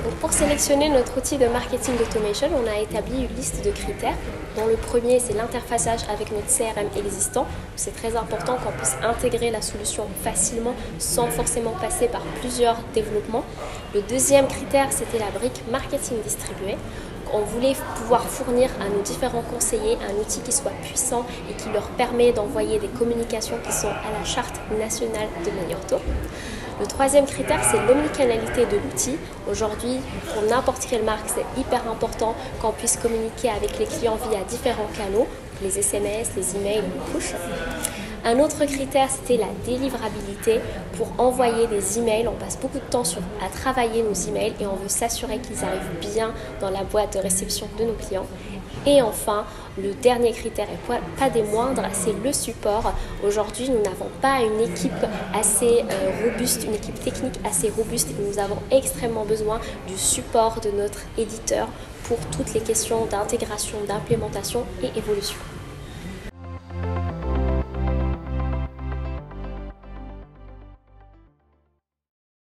Donc pour sélectionner notre outil de marketing automation, on a établi une liste de critères, dont le premier c'est l'interfaçage avec notre CRM existant. C'est très important qu'on puisse intégrer la solution facilement sans forcément passer par plusieurs développements. Le deuxième critère c'était la brique marketing distribué. On voulait pouvoir fournir à nos différents conseillers un outil qui soit puissant et qui leur permet d'envoyer des communications qui sont à la charte nationale de meilleur taux. Le troisième critère, c'est l'omnicanalité de l'outil. Aujourd'hui, pour n'importe quelle marque, c'est hyper important qu'on puisse communiquer avec les clients via différents canaux, les SMS, les emails, les push. Un autre critère, c'était la délivrabilité. Pour envoyer des emails, on passe beaucoup de temps à travailler nos emails et on veut s'assurer qu'ils arrivent bien dans la boîte de réception de nos clients. Et enfin, le dernier critère, et pas des moindres, c'est le support. Aujourd'hui, nous n'avons pas une équipe assez robuste, une équipe technique assez robuste et nous avons extrêmement besoin du support de notre éditeur pour toutes les questions d'intégration, d'implémentation et évolution.